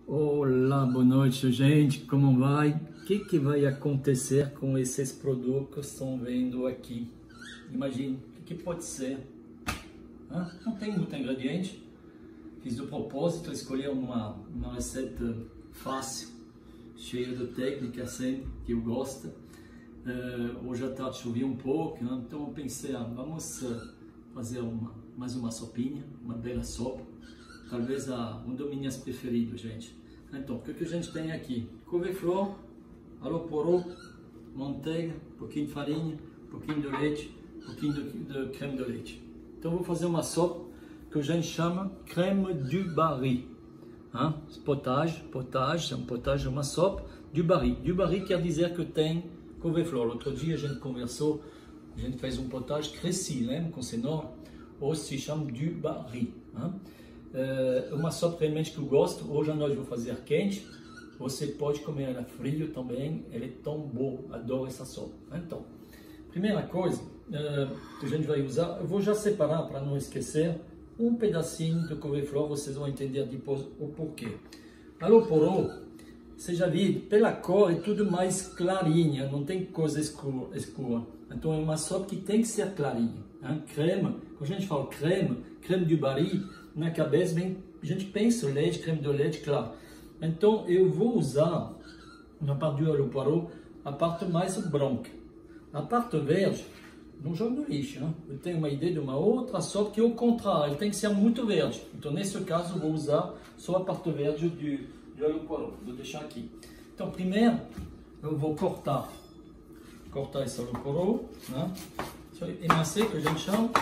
Olá, boa noite, gente. Como vai? O que vai acontecer com esses produtos que estão vendo aqui? Imagine, o que pode ser? Não tem muito ingrediente. Fiz de propósito, escolhi uma receita fácil, cheia de técnica, assim, que eu gosto. Hoje à tarde chovia um pouco, né? Então eu pensei, vamos fazer mais uma sopinha, uma bela sopa. Talvez um dos meus preferidos, gente. Então, o que a gente tem aqui? Couve-flor, alho poró, manteiga, um pouquinho de farinha, um pouquinho de leite, um pouquinho de creme de leite. Então, eu vou fazer uma sopa que a gente chama crème du baril. Potage, é um potage, uma sopa du baril. Du baril quer dizer que tem couve-flor. Outro dia a gente conversou, a gente fez um potage cresci, lembra, com cenoura, ou se chama du baril. Uma sopa realmente que eu gosto. Hoje à noite vou fazer quente. Você pode comer ela frio também. Ela é tão boa, adoro essa sopa. Então, primeira coisa que a gente vai usar, eu vou já separar para não esquecer um pedacinho de couve-flor. Vocês vão entender depois o porquê. Alho poró, você já viu, pela cor é tudo mais clarinha, não tem coisa escura. Então é uma sopa que tem que ser clarinha. Creme, quando a gente fala creme du baril, na cabeça a gente pensa leite, creme de leite, claro. Então eu vou usar, na parte do alho poró, a parte mais branca. A parte verde, não jogo no lixo. Eu tenho uma ideia de uma outra sopa que é o contrário, ele tem que ser muito verde. Então nesse caso eu vou usar só a parte verde do alho poró. Vou deixar aqui. Então primeiro eu vou cortar esse alho poró, émincé que a gente chama,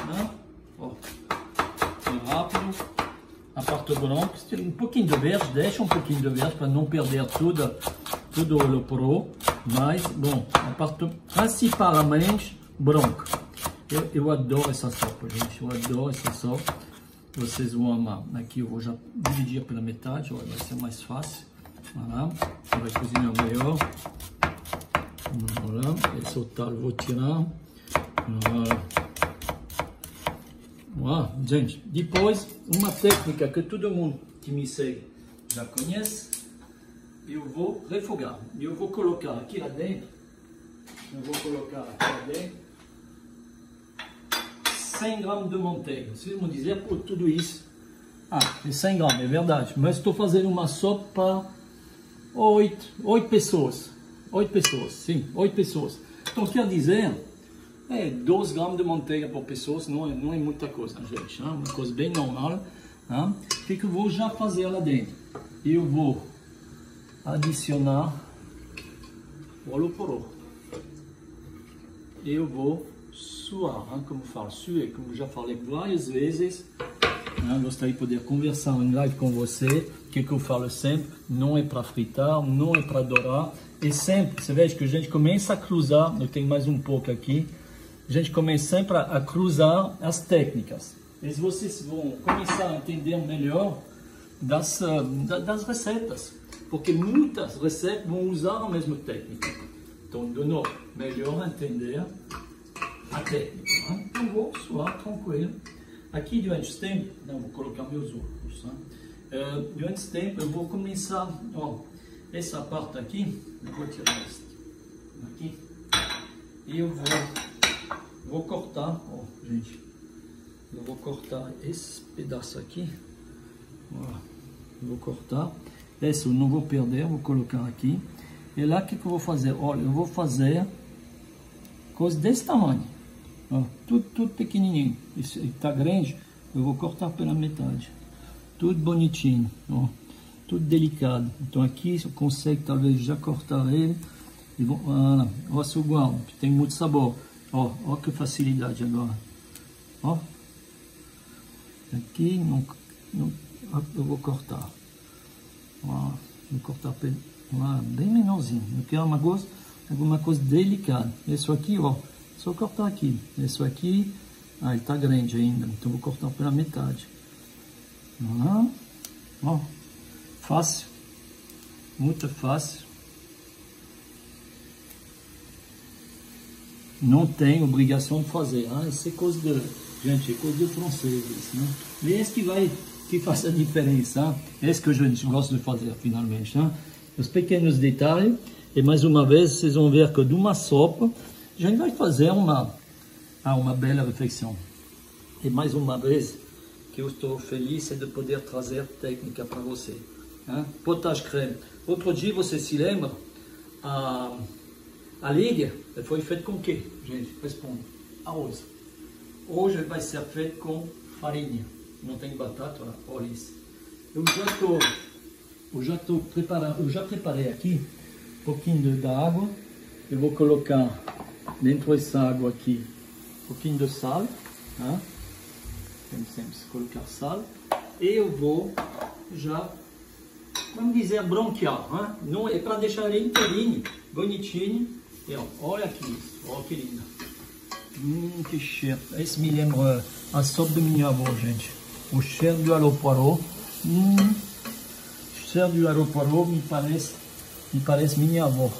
rápido. A parte branca, um pouquinho de verde, deixa um pouquinho de verde para não perder tudo o alho poró, mas bom, a parte principalmente branca. Eu adoro essa sopa, gente, eu adoro essa sopa, vocês vão amar. Aqui eu vou já dividir pela metade, olha, vai ser mais fácil, voilà. Você vai cozinhar melhor, voilà. Esse outro eu vou tirar, voilà. Gente, depois uma técnica que todo mundo que me segue já conhece, eu vou refogar, eu vou colocar aqui lá dentro, 100 gramas de manteiga. Vocês vão dizer, por tudo isso, é 100 gramas, é verdade, mas estou fazendo uma sopa para 8 pessoas, 8 pessoas, então quer dizer, 12 gramas de manteiga por pessoa, não é muita coisa, gente. Uma coisa bem normal. O que eu vou já fazer lá dentro? Eu vou adicionar o alho poró. Eu vou suar, como falo, suer, como já falei várias vezes. Gostaria de poder conversar em live com você. O que eu falo sempre, não é para fritar, não é para dourar. E sempre, você vê que a gente começa a cruzar, eu tenho mais um pouco aqui. A gente começa sempre a cruzar as técnicas. E vocês vão começar a entender melhor das receitas. Porque muitas receitas vão usar a mesma técnica. Então, de novo, melhor entender a técnica. Então, vou suar tranquilo. Aqui, durante esse tempo, vou colocar meus óculos. Durante esse tempo, eu vou começar, essa parte aqui, eu vou tirar esta aqui. E eu vou cortar, gente, eu vou cortar esse pedaço aqui, eu vou cortar, esse eu não vou perder, vou colocar aqui, e lá o que eu vou fazer? Olha, eu vou fazer coisa desse tamanho, tudo pequenininho, isso está grande, eu vou cortar pela metade, tudo bonitinho, tudo delicado. Então aqui eu consigo talvez já cortar ele, e olha se eu guardo, tem muito sabor. Ó que facilidade agora. Aqui eu vou cortar. Vou cortar bem menorzinho. Eu quero alguma coisa delicada. Isso aqui, só cortar aqui. Isso aqui, ele tá grande ainda, então vou cortar pela metade. Fácil, muito fácil. Não tem obrigação de fazer. Isso é coisa de, gente, é coisa de franceses, né? Esse que vai que faz a diferença. É isso que a gente gosta de fazer, finalmente. Hein? Os pequenos detalhes. E mais uma vez, vocês vão ver que de uma sopa, a gente vai fazer uma bela refeição. E mais uma vez, que eu estou feliz de poder trazer técnica para você. Hein? Potage creme. Outro dia, você se lembra? A liga foi feita com o quê? Gente, responda. Arroz. Hoje vai ser feito com farinha. Não tem batata, olha isso. Eu já preparei aqui um pouquinho da água. Eu vou colocar dentro dessa água aqui um pouquinho de sal. Né? Temos sempre colocar sal. E eu vou já, vamos dizer, bronquear. Né? Não é para deixar ele inteirinho, bonitinho. E, ó, olha aqui, olha que lindo. Que cheiro. Esse me lembra a sopa da minha avó, gente. O cheiro do alho poirot. O cheiro do alho poirot me parece minha avó.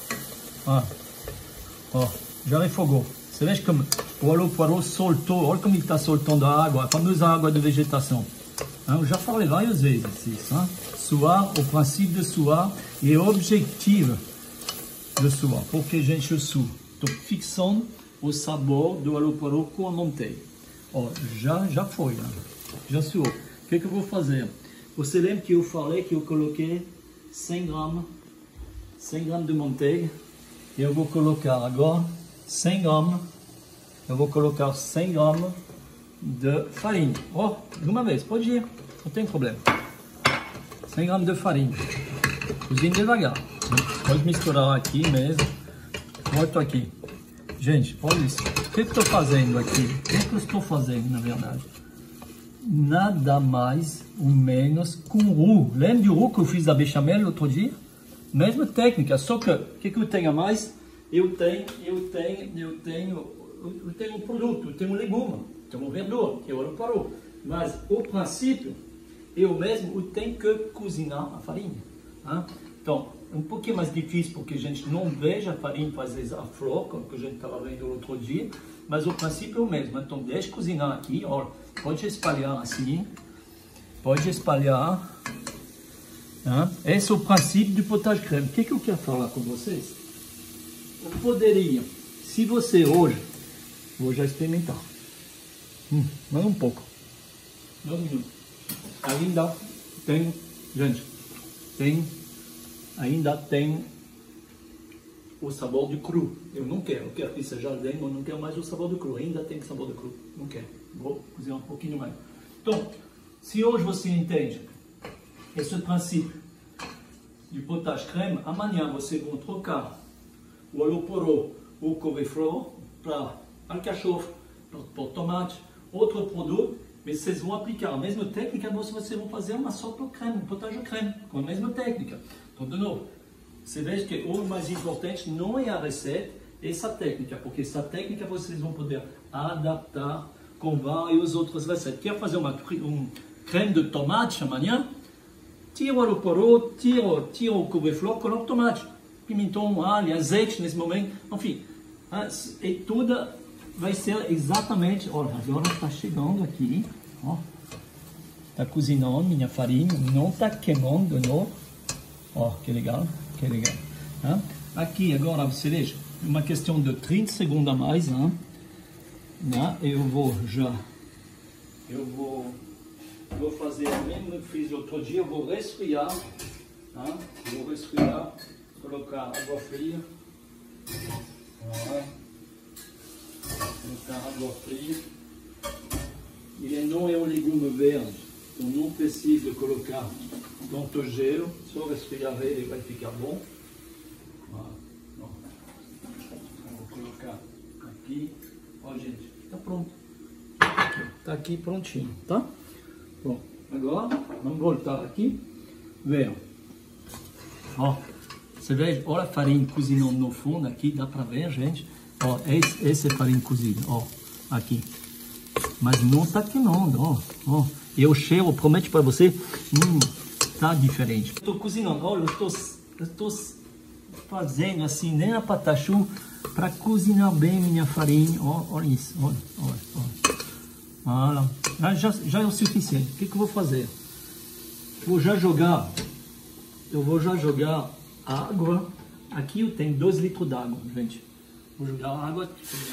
Ó, já refogou. Você vê como o alho poirot soltou. Olha como ele está soltando a água, a famosa água de vegetação. Eu já falei várias vezes isso. Suar, o princípio de suar e o objetivo de suar. Porque, gente, eu suo. Estou fixando o sabor do alho poirot com a manteiga. Ó, já foi, né? Já suou. O que eu vou fazer? Você lembra que eu falei que eu coloquei 100 gramas de manteiga? Eu vou colocar agora 100 gramas. Eu vou colocar 100 gramas de farinha. Ó, de uma vez, pode ir, não tem problema. 100 gramas de farinha. Cozinhe devagar. Pode misturar aqui mesmo. Volto aqui. Gente, olha isso. O que eu estou fazendo aqui? O que eu estou fazendo, na verdade? Nada mais ou menos com roux. Lembra do roux que eu fiz da bechamel outro dia? Mesma técnica, só que o que eu tenho a mais? Eu tenho um produto, eu tenho um legume, tenho um verdura, que é o alho poirot. Mas o princípio, eu mesmo tenho que cozinhar a farinha. Hein? Então, um pouquinho mais difícil porque a gente não veja a farinha fazer a flor, como que a gente estava vendo outro dia, mas o princípio é o mesmo. Então, deixa cozinhar aqui, ó, pode espalhar assim, pode espalhar. Hein? Esse é o princípio do potage creme. O que eu quero falar com vocês? Eu poderia, se você hoje, vou já experimentar, mais um pouco, 2 minutos, ainda tem, gente, ainda tem o sabor de cru. Eu não quero, eu quero que seja ardente, mas não quero mais o sabor de cru. Ainda tem sabor de cru, não quero. Vou cozinhar um pouquinho mais. Então, se hoje você entende esse princípio de potage creme, amanhã você vai trocar o alho poirot ou couve-flor para alcachofre, para tomate, outro produto. Mas vocês vão aplicar a mesma técnica, mas vocês vão fazer uma sopa creme, um potage creme, com a mesma técnica. Então, de novo, você vê que o mais importante não é a receita, é essa técnica, porque essa técnica vocês vão poder adaptar com várias outras receitas. Quer fazer um creme de tomate amanhã? Tira o alho poirot, tira o couve-flor, coloca tomate, pimentão, alho, azeite nesse momento, enfim. E tudo vai ser exatamente, olha, agora está chegando aqui, ó, está cozinhando minha farinha, não está queimando de novo, ó, que legal, que legal. Aqui agora você veja, uma questão de 30 segundos a mais, eu vou fazer o mesmo que fiz outro dia, eu vou resfriar, colocar água fria, colocar água fria. Ele não é um legume verde, então não precisa colocar tanto gelo, só resfriar ele vai ficar bom. Vou colocar aqui, ó gente, está pronto, está aqui prontinho, tá? Bom, agora vamos voltar aqui, vejam, ó, você vê, olha a farinha cozinhando no fundo aqui, dá para ver, gente, ó, esse é farinha cozida, ó, aqui, mas não está queimando, ó, e o cheiro, prometo para você, tá diferente. Estou cozinhando, olha, eu estou fazendo assim, nem a patachu, para cozinhar bem minha farinha, ó, olha isso, olha. Voilà. Já é o suficiente. O que eu vou fazer? Eu vou já jogar água. Aqui eu tenho 2 litros d'água, gente. Vou jogar água,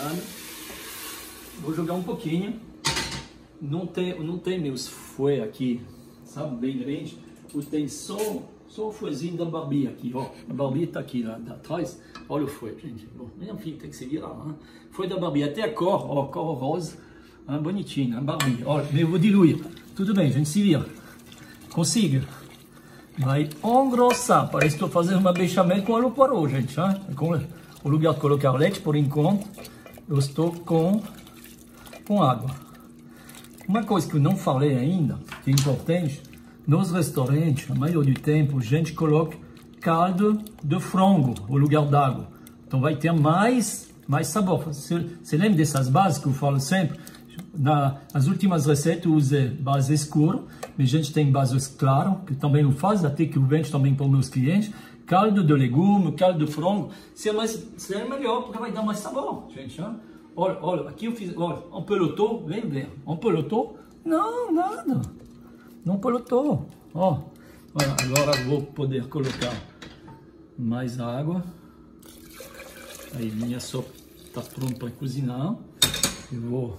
vou jogar um pouquinho. Não tem meus fouet aqui, sabe, bem grande. Eu tenho só o fouetzinho da Barbie aqui, ó. A Barbie tá aqui lá atrás. Olha o fouet, gente. Bom, enfim, tem que se virar, né? Fouet da Barbie, até a cor, ó, cor rosa, bonitinha, a Barbie. Olha, eu vou diluir. Tudo bem, gente, se vira. Consiga. Vai engrossar. Parece que estou fazendo uma bechamel com alho poirot, gente. O lugar de colocar leite, por enquanto, eu estou com água. Uma coisa que eu não falei ainda, que é importante, nos restaurantes, a maioria do tempo, a gente coloca caldo de frango no lugar d'água. Então vai ter mais sabor. Você lembra dessas bases que eu falo sempre? Nas últimas receitas eu usei base escura, mas a gente tem bases claras, que também eu faço, até que eu vendo também para os meus clientes. Caldo de legume, caldo de frango, se é melhor, porque vai dar mais sabor, gente. Olha, aqui eu fiz, olha, um peloton, vem ver, um peloton, não, nada, não peloton, ó. Olha, agora eu vou poder colocar mais água. Aí minha sopa está pronta para cozinhar. Eu vou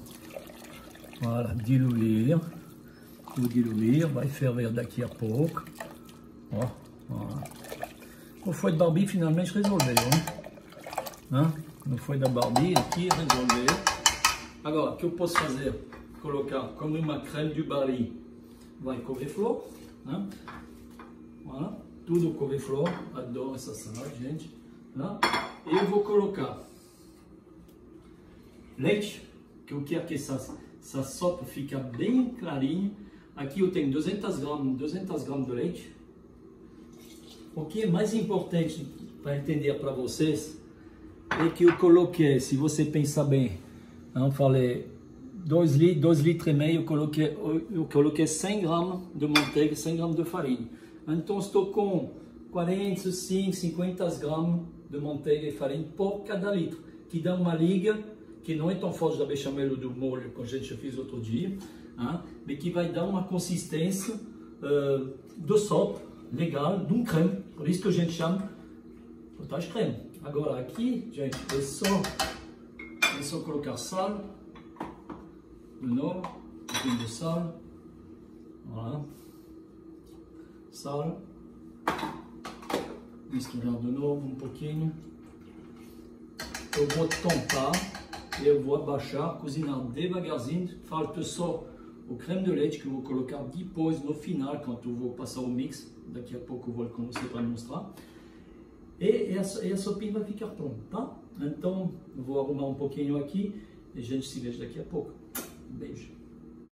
diluir. Vou diluir, vai ferver daqui a pouco. Ó. O fouet da Barbie finalmente resolveu, né? No fouet da Barbie aqui resolveu. Agora, o que eu posso fazer? Colocar como uma crème du baril. Vai couve-flor, né? Voilà, tudo couve-flor. Adoro essa salada, gente. Né? Eu vou colocar leite, que eu quero que essa sopa fique bem clarinha. Aqui eu tenho 200 gramas de leite. O que é mais importante para entender para vocês é que eu coloquei, se você pensar bem, eu falei 2 litros e meio, eu coloquei 100 gramas de manteiga, 100 gramas de farinha. Então estou com 45, 50 gramas de manteiga e farinha por cada litro, que dá uma liga que não é tão forte da bechamel ou do molho que a gente já fez outro dia, mas que vai dar uma consistência de sopa legal, de um creme, por isso que a gente chama potage creme. Agora aqui, gente, é só colocar sal, de novo, um pouquinho de sal, voilà. Sal, misturar de novo um pouquinho. Eu vou tampar e eu vou abaixar, cozinhar devagarzinho. Falta só o creme de leite que eu vou colocar depois no final, quando eu vou passar o mix. Daqui a pouco eu vou com você para mostrar. E a sopinha vai ficar pronta, tá? Então eu vou arrumar um pouquinho aqui e a gente se vê daqui a pouco. Um beijo.